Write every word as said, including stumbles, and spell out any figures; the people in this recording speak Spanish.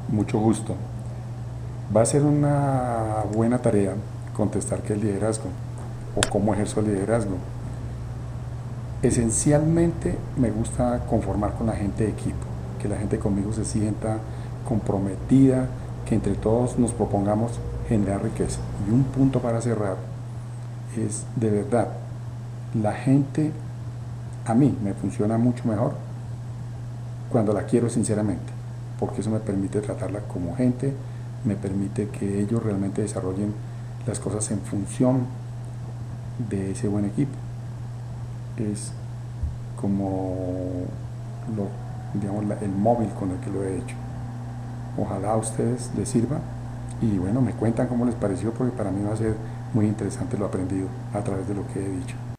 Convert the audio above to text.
Mucho gusto. Va a ser una buena tarea contestar qué es liderazgo o cómo ejerzo el liderazgo. Esencialmente me gusta conformar con la gente de equipo, que la gente conmigo se sienta comprometida, que entre todos nos propongamos generar riqueza. Y un punto para cerrar es, de verdad, la gente a mí me funciona mucho mejor cuando la quiero sinceramente, porque eso me permite tratarla como gente, me permite que ellos realmente desarrollen las cosas en función de ese buen equipo. Es como lo, digamos, la, el móvil con el que lo he hecho. Ojalá a ustedes les sirva y bueno, me cuentan cómo les pareció, porque para mí va a ser muy interesante lo aprendido a través de lo que he dicho.